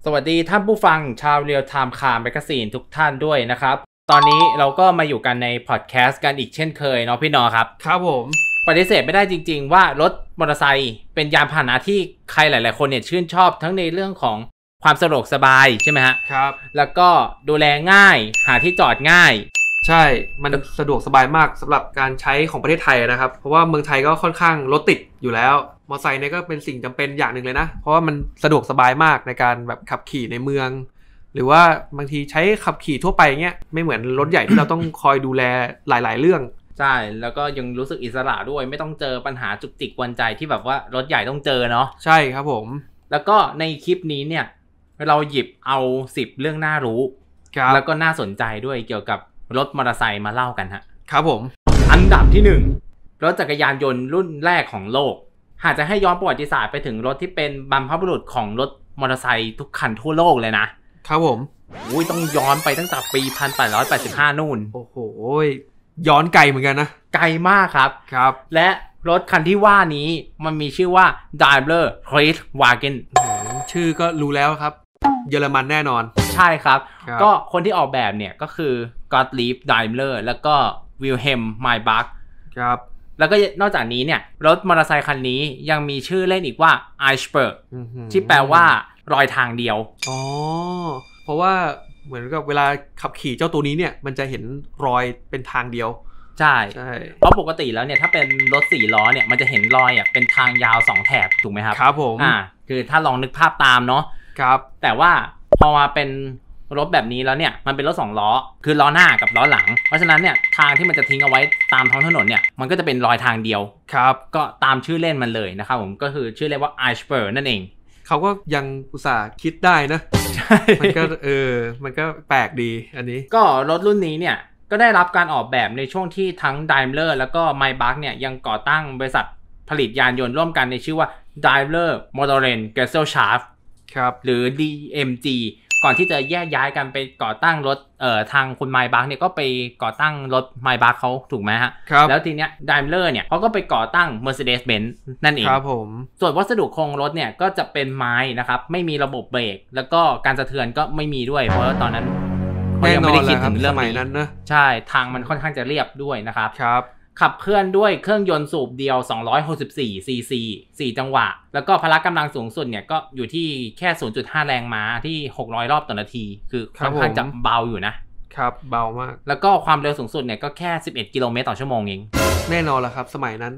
สวัสดีท่านผู้ฟังชาวเรียลไทม์คาร์แมกกาซีนทุกท่านด้วยนะครับตอนนี้เราก็มาอยู่กันในพอดแคสต์กันอีกเช่นเคยเนาะพี่นอครับครับผมปฏิเสธไม่ได้จริงๆว่ารถมอเตอร์ไซค์เป็นยานพาหนะที่ใครหลายๆคนเนี่ยชื่นชอบทั้งในเรื่องของความสะดวกสบายใช่ไหมฮะครับแล้วก็ดูแลง่ายหาที่จอดง่ายใช่มันสะดวกสบายมากสำหรับการใช้ของประเทศไทยนะครับเพราะว่าเมืองไทยก็ค่อนข้างรถติดอยู่แล้วมอเตอร์ไซค์เนี่ยก็เป็นสิ่งจำเป็นอย่างหนึ่งเลยนะเพราะว่ามันสะดวกสบายมากในการแบบขับขี่ในเมืองหรือว่าบางทีใช้ขับขี่ทั่วไปเงี้ยไม่เหมือนรถใหญ่ที่เราต้องคอยดูแลหลายๆเรื่องใช่แล้วก็ยังรู้สึกอิสระด้วยไม่ต้องเจอปัญหาจุกจิกกวนใจที่แบบว่ารถใหญ่ต้องเจอเนาะใช่ครับผมแล้วก็ในคลิปนี้เนี่ยเราหยิบเอา10เรื่องน่ารู้แล้วก็น่าสนใจด้วยเกี่ยวกับรถมอเตอร์ไซค์มาเล่ากันฮะครับผมอันดับที่1รถจักรยานยนต์รุ่นแรกของโลกหากจะให้ย้อนประวัติศาสตร์ไปถึงรถที่เป็นบรรพบุรุษของรถมอเตอร์ไซค์ทุกคันทั่วโลกเลยนะครับผมต้องย้อนไปตั้งแต่ปี1885นู่นโอ้โหย้อนไกลเหมือนกันนะไกลมากครับครับและรถคันที่ว่านี้มันมีชื่อว่า Daimler Kriegwagen ชื่อก็รู้แล้วครับเยอรมันแน่นอนใช่ครับก็คนที่ออกแบบเนี่ยก็คือ Gottlieb Daimler แล้วก็ Wilhelm Maybach ครับแล้วก็นอกจากนี้เนี่ยรถมอเตอร์ไซค์คันนี้ยังมีชื่อเล่นอีกว่า Iceberg ที่แปลว่ารอยทางเดียวอ๋อเพราะว่าเหมือนกับเวลาขับขี่เจ้าตัวนี้เนี่ยมันจะเห็นรอยเป็นทางเดียวใช่เพราะปกติแล้วเนี่ยถ้าเป็นรถ4ล้อเนี่ยมันจะเห็นรอยอ่ะเป็นทางยาว2แถบถูกไหมครับครับผมคือถ้าลองนึกภาพตามเนาะครับแต่ว่าพอมาเป็นรถแบบนี้แล้วเนี่ยมันเป็นรถ2ล้อคือล้อหน้ากับล้อหลังเพราะฉะนั้นเนี่ยทางที่มันจะทิ้งเอาไว้ตามท้องถนนเนี่ยมันก็จะเป็นรอยทางเดียวครับก็ตามชื่อเล่นมันเลยนะครับผมก็คือชื่อเล่นว่า Iceberg นั่นเองเขาก็ยังอุตส่าห์คิดได้นะใช่มันก็มันก็แปลกดีอันนี้ก็รถรุ่นนี้เนี่ยก็ได้รับการออกแบบในช่วงที่ทั้ง Daimler แล้วก็ Maybach เนี่ยยังก่อตั้งบริษัทผลิตยานยนต์ร่วมกันในชื่อว่า Daimler Motoren Gesellschaft ครับหรือ DMG ก่อนที่จะแยกย้ายกันไปก่อตั้งรถทางคุณ Maybach เนี่ยก็ไปก่อตั้งรถ Maybach เขาถูกไหมฮะแล้วทีเนี้ย Daimler เนี่ยเขาก็ไปก่อตั้ง Mercedes-Benz นั่นเองครับผมส่วนวัสดุโครงรถเนี่ยก็จะเป็นไม้นะครับไม่มีระบบเบรกแล้วก็การสะเทือนก็ไม่มีด้วยเพราะว่าตอนนั้นเขายังไม่ได้คิดถึงเรื่องนั้นนะใช่ทางมันค่อนข้างจะเรียบด้วยนะครับครับขับเคลื่อนด้วยเครื่องยนต์สูบเดียว264ซีซี4จังหวะแล้วก็พละกำลังสูงสุดเนี่ยก็อยู่ที่แค่ 0.5 แรงม้าที่600รอบต่อนาทีคือค่อนข้างจะเบาอยู่นะครับเบามากแล้วก็ความเร็วสูงสุดเนี่ยก็แค่11กิโลเมตรต่อชั่วโมงเองแน่นอนละครับสมัยนั้น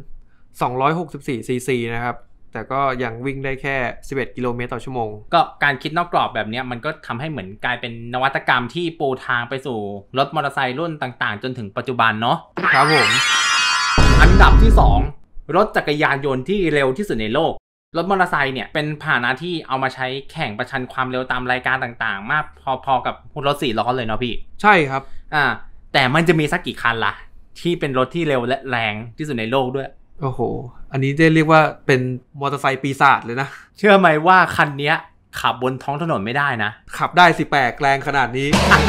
264ซีซีนะครับแต่ก็ยังวิ่งได้แค่11กิโลเมตรต่อชั่วโมงก็การคิดนอกกรอบแบบนี้มันก็ทำให้เหมือนกลายเป็นนวัตกรรมที่ปูทางไปสู่รถมอเตอร์ไซค์รุ่นต่างๆจนถึงปัจจุบันเนาะครับผมอันดับที่2รถจักรยานยนต์ที่เร็วที่สุดในโลกรถมอเตอร์ไซค์เนี่ยเป็นพาหนะที่เอามาใช้แข่งประชันความเร็วตามรายการต่างๆมากพอๆกับรถ4ล้อเลยเนาะพี่ใช่ครับแต่มันจะมีสักกี่คันล่ะที่เป็นรถที่เร็วและแรงที่สุดในโลกด้วยโอ้โหอันนี้ได้เรียกว่าเป็นมอเตอร์ไซค์ปีศาจเลยนะเชื่อไหมว่าคันนี้ขับบนท้องถนนไม่ได้นะขับได้สิแปลกแรงขนาดนี้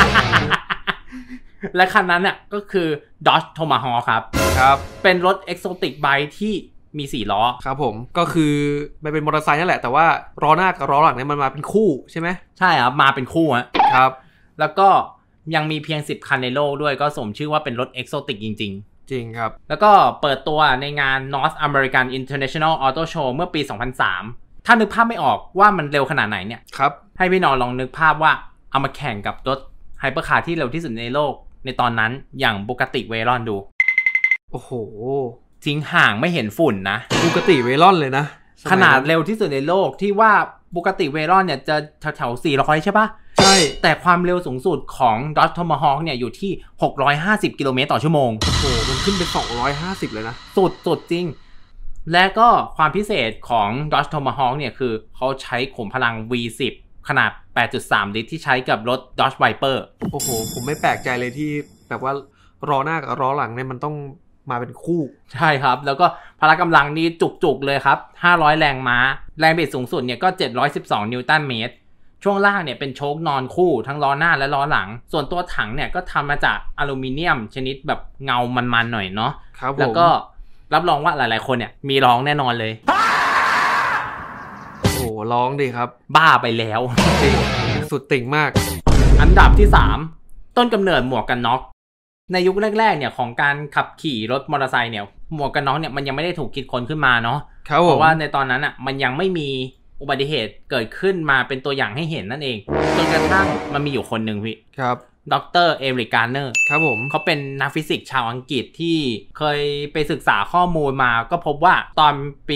และคันนั้นเนี่ยก็คือ Dodge Tomahawk ครับเป็นรถ Exotic Bike ที่มี4ล้อครับผมก็คือมันเป็นมอเตอร์ไซค์นั่นแหละแต่ว่าล้อหน้ากับล้อหลังเนี่ยมันมาเป็นคู่ใช่ไหมใช่ครับมาเป็นคู่ครับแล้วก็ยังมีเพียง10คันในโลกด้วยก็สมชื่อว่าเป็นรถ Exotic จริงจริงครับแล้วก็เปิดตัวในงาน North American International Auto Show เมื่อปี 2003ถ้านึกภาพไม่ออกว่ามันเร็วขนาดไหนเนี่ยครับให้พี่นอนลองนึกภาพว่าเอามาแข่งกับรถไฮเปอร์คาร์ที่เร็วที่สุดในโลกในตอนนั้นอย่าง Bugatti Veyron ดูโอ้โหทิ้งห่างไม่เห็นฝุ่นนะ Bugatti Veyron เลยนะขนาดเร็วที่สุดในโลกที่ว่า Bugatti Veyron เนี่ยจะแถวๆ400ใช่ปะใช่แต่ความเร็วสูงสุดของ Dodge Tomahawk เนี่ยอยู่ที่650กิโลเมตรต่อชั่วโมงโอ้โหมันขึ้นเป็น250เลยนะสุดจริงและก็ความพิเศษของ Dodge Tomahawk เนี่ยคือเขาใช้ขุมพลัง V10 ขนาด 8.3 ลิตรที่ใช้กับรถ Dodge Viper โอ้โหผมไม่แปลกใจเลยที่แบบว่าล้อหน้ากับล้อหลังเนี่ยมันต้องมาเป็นคู่ใช่ครับแล้วก็พละกำลังนี่จุกๆเลยครับ500แรงม้าแรงบิดสูงสุดเนี่ยก็712นิวตันเมตรช่วงล่างเนี่ยเป็นโชคนอนคู่ทั้งล้อหน้าและล้อหลังส่วนตัวถังเนี่ยก็ทำมาจากอลูมิเนียมชนิดแบบเงามันๆหน่อยเนาะแล้วก็รับรองว่าหลายๆคนเนี่ยมีร้องแน่นอนเลยโอ้ร้องดิครับบ้าไปแล้วจริงสุดติ่งมากอันดับที่3ต้นกำเนิดหมวกกันน็อกในยุคแรกๆเนี่ยของการขับขี่รถมอเตอร์ไซค์เนี่ยหมวกกันน็อกเนี่ยมันยังไม่ได้ถูกคิดค้นขึ้นมาเนาะเพราะว่าในตอนนั้นอ่ะมันยังไม่มีอุบัติเหตุเกิดขึ้นมาเป็นตัวอย่างให้เห็นนั่นเองจนกระทั่งมันมีอยู่คนหนึ่งพี่ครับดร.เอริก การ์เนอร์ครับผมเขาเป็นนักฟิสิกส์ชาวอังกฤษที่เคยไปศึกษาข้อมูลมาก็พบว่าตอนปี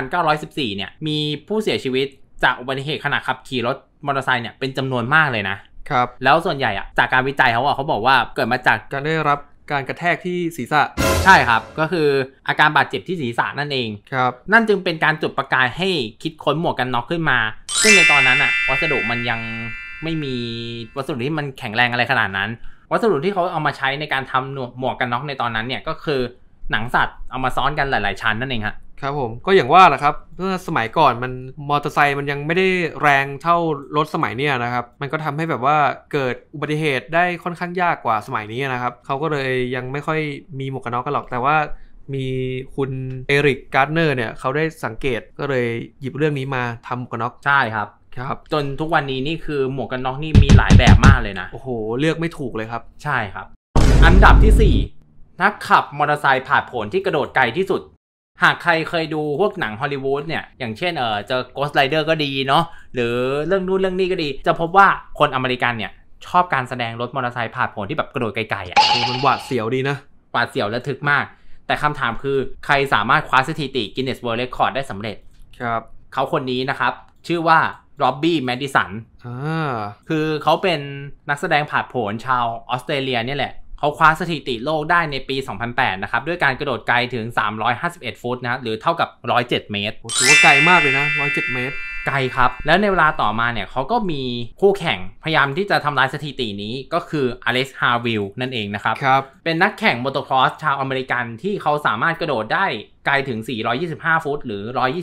1914 เนี่ยมีผู้เสียชีวิตจากอุบัติเหตุขณะขับขี่รถมอเตอร์ไซค์เนี่ยเป็นจำนวนมากเลยนะครับแล้วส่วนใหญ่อะจากการวิจัยเขาบอกว่าเกิดมาจากการได้รับการกระแทกที่ศีรษะใช่ครับก็คืออาการบาดเจ็บที่ศีรษะนั่นเองครับนั่นจึงเป็นการจุดประกายให้คิดค้นหมวกกันน็อกขึ้นมาซึ่งในตอนนั้นอะวัสดุมันยังไม่มีวัสดุที่มันแข็งแรงอะไรขนาดนั้นวัสดุที่เขาเอามาใช้ในการทำหมวกกันน็อกในตอนนั้นเนี่ยก็คือหนังสัตว์เอามาซ้อนกันหลายๆชั้นนั่นเองครับผมก็อย่างว่าแหละครับเมื่อสมัยก่อนมันมอเตอร์ไซค์มันยังไม่ได้แรงเท่ารถสมัยนี้นะครับมันก็ทำให้แบบว่าเกิดอุบัติเหตุได้ค่อนข้างยากกว่าสมัยนี้นะครับเขาก็เลยยังไม่ค่อยมีหมวกกันน็อกกันหรอกแต่ว่ามีคุณเอริก การ์เนอร์เนี่ยเขาได้สังเกตก็เลยหยิบเรื่องนี้มาทำหมวกกันน็อกใช่ครับจนทุกวันนี้นี่คือหมวกกันน็อกนี่มีหลายแบบมากเลยนะโอ้โหเลือกไม่ถูกเลยครับใช่ครับอันดับที่4นักขับมอเตอร์ไซค์ผ่าผลที่กระโดดไกลที่สุดหากใครเคยดูพวกหนังฮอลลีวูดเนี่ยอย่างเช่นเจอ Ghost Rider ก็ดีเนาะหรือเรื่องนู้นเรื่องนี้ก็ดีจะพบว่าคนอเมริกันเนี่ยชอบการแสดงรถมอเตอร์ไซค์ผ่าผลที่แบบกระโดดไกลๆมันหวาดเสียวดีนะหวาดเสียวและทึกมากแต่คำถามคือใครสามารถคว้าสถิติ Guinness World Record ได้สำเร็จครับเขาคนนี้นะครับชื่อว่าร็อบบี้แมดิสันคือเขาเป็นนักแสดงผ่าผลชาวออสเตรเลียเนี่ยแหละเขาคว้าสถิติโลกได้ในปี 2008 นะครับด้วยการกระโดดไกลถึง351ฟุตนะหรือเท่ากับ107เมตรถือว่าไกลมากเลยนะ107เมตรไกลครับแล้วในเวลาต่อมาเนี่ยเขาก็มีคู่แข่งพยายามที่จะทำลายสถิตินี้ก็คืออเล็กซ์ ฮาร์วิลนั่นเองนะครับเป็นนักแข่งมอเตอร์ครอสชาวอเมริกันที่เขาสามารถกระโดดได้ไกลถึง425ฟุตหรือ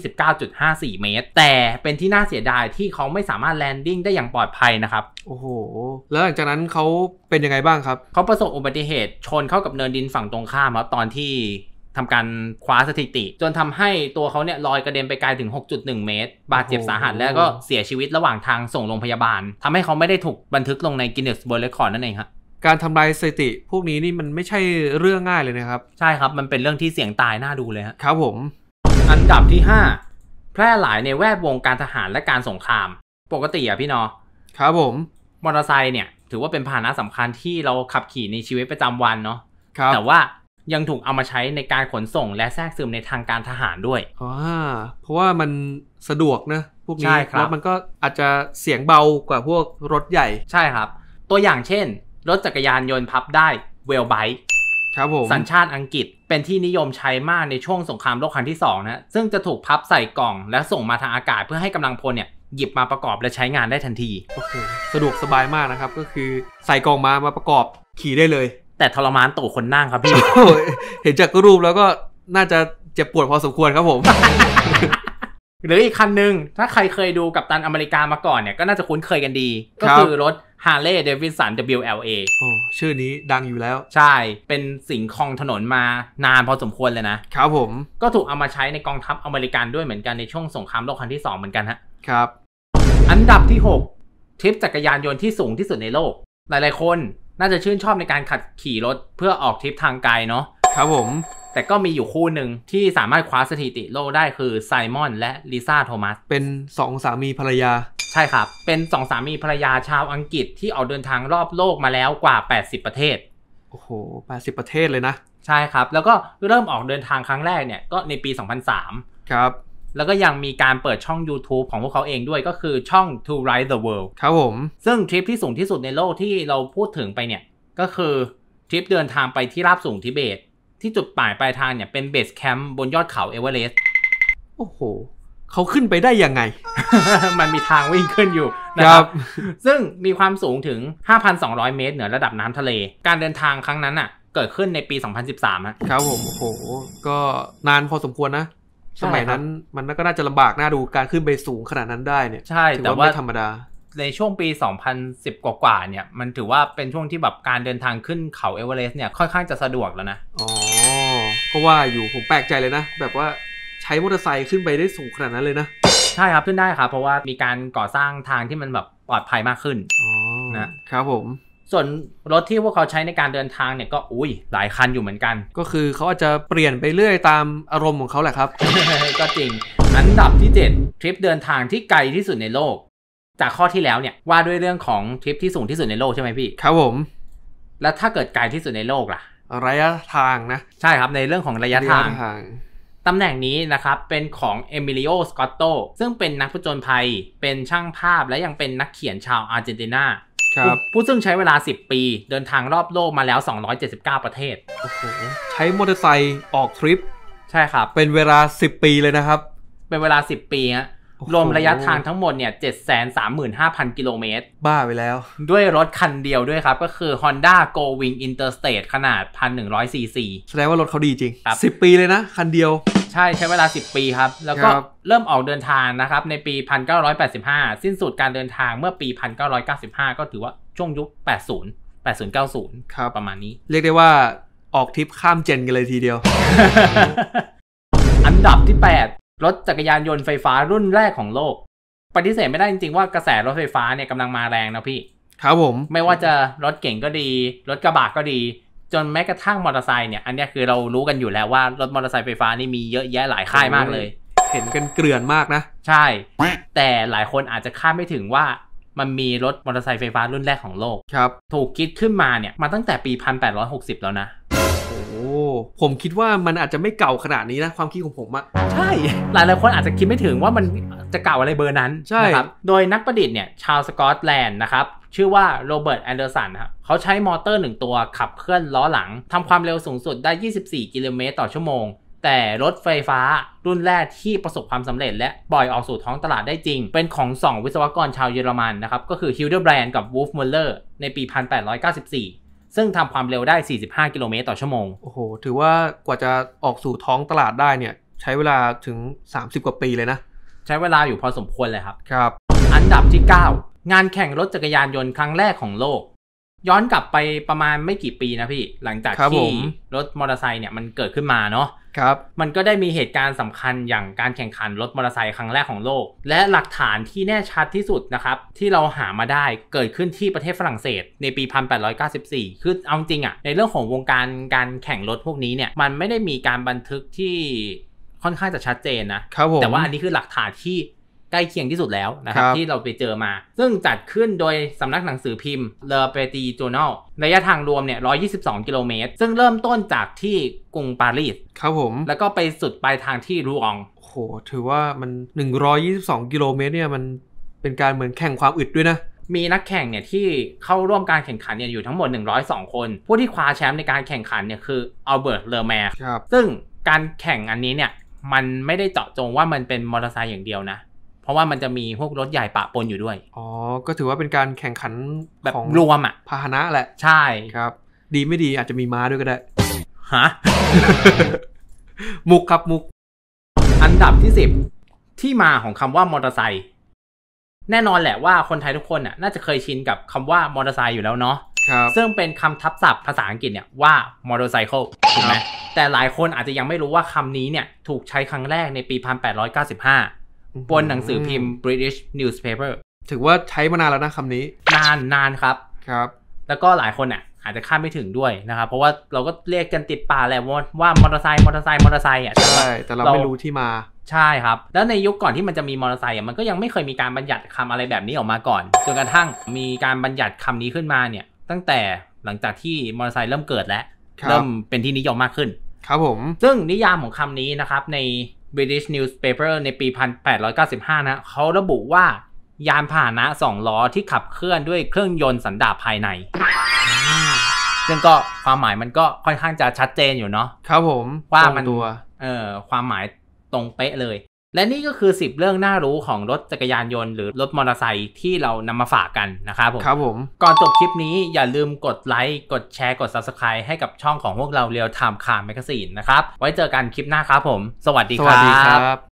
129.54 เมตรแต่เป็นที่น่าเสียดายที่เขาไม่สามารถแลนดิ้งได้อย่างปลอดภัยนะครับโอ้โหแล้วหลังจากนั้นเขาเป็นยังไงบ้างครับเขาประสบอุบัติเหตุชนเข้ากับเนินดินฝั่งตรงข้ามครับตอนที่ทำการคว้าสถิติจนทำให้ตัวเขาเนี่ยลอยกระเด็นไปไกลถึง 6.1 เมตรบาดเจ็บสาหัสแล้วก็เสียชีวิตระหว่างทางส่งโรงพยาบาลทำให้เขาไม่ได้ถูกบันทึกลงใน Guinness World Record นั่นเองครับการทำลายสถิติพวกนี้นี่มันไม่ใช่เรื่องง่ายเลยนะครับใช่ครับมันเป็นเรื่องที่เสี่ยงตายน่าดูเลยครับผมอันดับที่5แพร่หลายในแวดวงการทหารและการสงครามปกติอะพี่นอครับผมมอเตอร์ไซค์เนี่ยถือว่าเป็นพาหนะสำคัญที่เราขับขี่ในชีวิตประจำวันเนาะแต่ว่ายังถูกเอามาใช้ในการขนส่งและแทรกซึมในทางการทหารด้วยเพราะว่ามันสะดวกนะพวกนี้แล้วมันก็อาจจะเสียงเบากว่าพวกรถใหญ่ใช่ครับตัวอย่างเช่นรถจักรยานยนต์พับได้เวลไบค์ครับผมสัญชาติอังกฤษเป็นที่นิยมใช้มากในช่วงสงครามโลกครั้งที่2นะซึ่งจะถูกพับใส่กล่องและส่งมาทางอากาศเพื่อให้กำลังพลเนี่ยหยิบมาประกอบและใช้งานได้ทันทีโอ้โหสะดวกสบายมากนะครับก็คือใส่กล่องมาประกอบขี่ได้เลยแต่ทรมานตู่คนนั่งครับพี่เห็นจากรูปแล้วก็น่าจะเจ็บปวดพอสมควรครับผมหรืออีกคันหนึ่งถ้าใครเคยดูกัปตันอเมริกามาก่อนเนี่ยก็น่าจะคุ้นเคยกันดีก็คือรถ Harley Davidson WLA โอ้ชื่อนี้ดังอยู่แล้วใช่เป็นสิ่งครองถนนมานานพอสมควรเลยนะครับผมก็ถูกเอามาใช้ในกองทัพอเมริกันด้วยเหมือนกันในช่วงสงครามโลกครั้งที่2เหมือนกันฮะครับอันดับที่6ทริปจักรยานยนต์ที่สูงที่สุดในโลกหลายๆคนน่าจะชื่นชอบในการขับขี่รถเพื่อออกทริปทางไกลเนาะครับผมแต่ก็มีอยู่คู่หนึ่งที่สามารถคว้าสถิติโลกได้คือไซมอนและลิซ่าโทมัสเป็น2สามีภรรยาใช่ครับเป็น2สามีภรรยาชาวอังกฤษที่ออกเดินทางรอบโลกมาแล้วกว่า80ประเทศโอ้โห80ประเทศเลยนะใช่ครับแล้วก็เริ่มออกเดินทางครั้งแรกเนี่ยก็ในปี2003 ครับแล้วก็ยังมีการเปิดช่อง YouTube ของพวกเขาเองด้วยก็คือช่อง To Ride the World ครับผมซึ่งทริปที่สูงที่สุดในโลกที่เราพูดถึงไปเนี่ยก็คือทริปเดินทางไปที่ราบสูงทิเบตที่จุดหมายปลายทางเนี่ยเป็นเบสแคมป์บนยอดเขาเอเวอเรสต์โอ้โหเขาขึ้นไปได้ยังไงมันมีทางวิ่งขึ้นอยู่นะครับซึ่งมีความสูงถึง 5,200 เมตรเหนือระดับน้ำทะเลการเดินทางครั้งนั้นอ่ะเกิดขึ้นในปี2013 ครับผมโอ้โหก็นานพอสมควรนะสมัยนั้นมันก็น่าจะลำบากน่าดูการขึ้นไปสูงขนาดนั้นได้เนี่ยใช่แต่ว่าไม่ธรรมดาในช่วงปี2010กว่าๆเนี่ยมันถือว่าเป็นช่วงที่แบบการเดินทางขึ้นเขาเอเวอเรสต์เนี่ยค่อนข้างจะสะดวกแล้วนะอ๋อก็ว่าอยู่ผมแปลกใจเลยนะแบบว่าใช้มอเตอร์ไซค์ขึ้นไปได้สูงขนาดนั้นเลยนะใช่ครับขึ้นได้ครับเพราะว่ามีการก่อสร้างทางที่มันแบบปลอดภัยมากขึ้นนะครับผมส่วนรถที่พวกเขาใช้ในการเดินทางเนี่ยก็หลายคันอยู่เหมือนกันก็คือเขาอาจจะเปลี่ยนไปเรื่อยตามอารมณ์ของเขาแหละครับก็จริงอันดับที่7ทริปเดินทางที่ไกลที่สุดในโลกจากข้อที่แล้วเนี่ยว่าด้วยเรื่องของทริปที่สูงที่สุดในโลกใช่ไหมพี่ครับผมแล้วถ้าเกิดไกลที่สุดในโลกล่ะระยะทางนะใช่ครับในเรื่องของระยะทางตำแหน่งนี้นะครับเป็นของเอมิลิโอสกอตโตซึ่งเป็นนักผจญภัยเป็นช่างภาพและยังเป็นนักเขียนชาวอาร์เจนตินาผู้ซึ่งใช้เวลา10ปีเดินทางรอบโลกมาแล้ว279ประเทศโอ้โหใช้มอเตอร์ไซค์ออกทริปใช่ครับเป็นเวลา10ปีเลยนะครับเป็นเวลา10ปีฮะรวมระยะทางทั้งหมดเนี่ย 735,000 กิโลเมตรบ้าไปแล้วด้วยรถคันเดียวด้วยครับก็คือ Honda Go Wing Interstate ขนาด 1,100 ซีซีแสดงว่ารถเขาดีจริง10ปีเลยนะคันเดียวใช้เวลา10ปีครับแล้วก็เริ่มออกเดินทางนะครับในปี1985สิ้นสุดการเดินทางเมื่อปี1995ก็ถือว่าช่วงยุค80 90 ครับประมาณนี้เรียกได้ว่าออกทริปข้ามเจนกันเลยทีเดียวอันดับที่8รถจักรยานยนต์ไฟฟ้ารุ่นแรกของโลกปฏิเสธไม่ได้จริงๆว่ากระแสรถไฟฟ้าเนี่ยกำลังมาแรงนะพี่ครับผมไม่ว่าจะรถเก่งก็ดีรถกระบะก็ดีจนแม้กระทั่งมอเตอร์ไซค์เนี่ยอันนี้คือเรารู้กันอยู่แล้วว่ารถมอเตอร์ไซค์ไฟฟ้านี่มีเยอะแยะหลายค่ายมากเลยเห็นกันเกลื่อนมากนะใช่แต่หลายคนอาจจะคาดไม่ถึงว่ามันมีรถมอเตอร์ไซค์ไฟฟ้ารุ่นแรกของโลกครับถูกคิดขึ้นมาเนี่ยมาตั้งแต่ปี1860แล้วนะโอ้ผมคิดว่ามันอาจจะไม่เก่าขนาดนี้นะความคิดของผมอะใช่หลายคนอาจจะคิดไม่ถึงว่ามันจะเก่าอะไรเบอร์นั้นนะครับโดยนักประดิษฐ์เนี่ยชาวสกอตแลนด์นะครับชื่อว่าโรเบิร์ตแอนเดอร์สันครับเขาใช้มอเตอร์1ตัวขับเคลื่อนล้อหลังทำความเร็วสูงสุดได้24 กิโลเมตรต่อชั่วโมงแต่รถไฟฟ้ารุ่นแรกที่ประสบความสำเร็จและปล่อยออกสู่ท้องตลาดได้จริงเป็นของ2วิศวกรชาวเยอรมันนะครับก็คือฮิลเดอร์แบรนด์กับวูฟมุลเลอร์ในปี1894ซึ่งทำความเร็วได้45 กิโลเมตรต่อชั่วโมงโอ้โหถือว่ากว่าจะออกสู่ท้องตลาดได้เนี่ยใช้เวลาถึง30 กว่าปีเลยนะใช้เวลาอยู่พอสมควรเลยครับครับอันดับที่9งานแข่งรถจักรยานยนต์ครั้งแรกของโลกย้อนกลับไปประมาณไม่กี่ปีนะพี่หลังจากที่รถมอเตอร์ไซค์เนี่ยมันเกิดขึ้นมาเนาะครับมันก็ได้มีเหตุการณ์สำคัญอย่างการแข่งขันรถมอเตอร์ไซค์ครั้งแรกของโลกและหลักฐานที่แน่ชัดที่สุดนะครับที่เราหามาได้เกิดขึ้นที่ประเทศฝรั่งเศสในปี1894คือเอาจริงอ่ะในเรื่องของวงการแข่งรถพวกนี้เนี่ยมันไม่ได้มีการบันทึกที่ค่อนข้างจะชัดเจนนะแต่ว่าอันนี้คือหลักฐานที่ใกล้เคียงที่สุดแล้วนะครับที่เราไปเจอมาซึ่งจัดขึ้นโดยสำนักหนังสือพิมพ์ Le Petit Journal ระยะทางรวมเนี่ย122 กิโลเมตรซึ่งเริ่มต้นจากที่กรุงปารีสครับผมแล้วก็ไปสุดปลายทางที่รูอองโอ้โหถือว่ามัน122 กิโลเมตรเนี่ยมันเป็นการเหมือนแข่งความอึดด้วยนะมีนักแข่งเนี่ยที่เข้าร่วมการแข่งขันเนี่ยอยู่ทั้งหมด102คนผู้ที่คว้าแชมป์ในการแข่งขันเนี่ยคืออัลเบิร์ต เลอแมร์ซึ่งการแข่งอันนี้เนี่ยมันไม่ได้เจาะจงว่ามันเป็นมอเตอร์ไซค์อย่างเดียวนะเพราะว่ามันจะมีพวกรถใหญ่ปะปนอยู่ด้วยอ๋อก็ถือว่าเป็นการแข่งขันแบบรวมอ่ะพาหนะแหละใช่ครับดีไม่ดีอาจจะมีม้าด้วยก็ได้ฮะมุกครับมุกอันดับที่10ที่มาของคำว่ามอเตอร์ไซค์แน่นอนแหละว่าคนไทยทุกคนน่าจะเคยชินกับคำว่ามอเตอร์ไซค์อยู่แล้วเนาะซึ่งเป็นคำทับศัพท์ภาษาอังกฤษเนี่ยว่ามอเตอร์ไซค์ถูกไหมแต่หลายคนอาจจะยังไม่รู้ว่าคำนี้เนี่ยถูกใช้ครั้งแรกในปี1895บนหนังสือพิมพ์ British Newspaper ถือว่าใช้มานานแล้วนะคำนี้นานครับครับแล้วก็หลายคนอาจจะคาดไม่ถึงด้วยนะครับเพราะว่าเราก็เรียกกันติดปากแหละว่ามอเตอร์ไซค์ใช่แต่เราไม่รู้ที่มาใช่ครับแล้วในยุคก่อนที่มันจะมีมอเตอร์ไซค์มันก็ยังไม่เคยมีการบัญญัติคำอะไรแบบนี้ออกมาก่อนจนกระทั่งมีการบัญญัติคำนี้ขึ้นมาเนี่ยตั้งแต่หลังจากที่มอเตอร์ไซค์เริ่มเกิดแล้วเริ่มเป็นที่นิยมมากขึ้นครับผมซึ่งนิยามของคำนี้นะครับในBritish Newspaper ในปี1895นะเขาระบุว่ายานพาหนะ2ล้อที่ขับเคลื่อนด้วยเครื่องยนต์สันดาปภายในซึ่งก็ความหมายมันก็ค่อนข้างจะชัดเจนอยู่เนาะครับผมว่ามันความหมายตรงเป๊ะเลยและนี่ก็คือ10เรื่องน่ารู้ของรถจักรยานยนต์หรือรถมอเตอร์ไซค์ที่เรานำมาฝากกันนะครับผมครับผมก่อนจบคลิปนี้อย่าลืมกดไลค์กดแชร์กด Subscribe ให้กับช่องของพวกเราReal Time Car Magazine นะครับไว้เจอกันคลิปหน้าครับผมสวัสดีครับ